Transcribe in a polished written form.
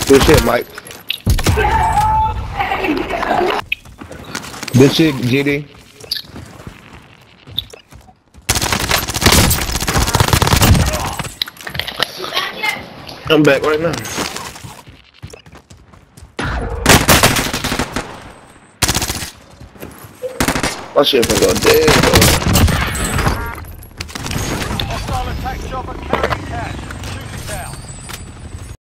Good shit, Mike. Good shit, GD. I'm back right now. My shit finna go dead, bro. Hostile attack chopper carrier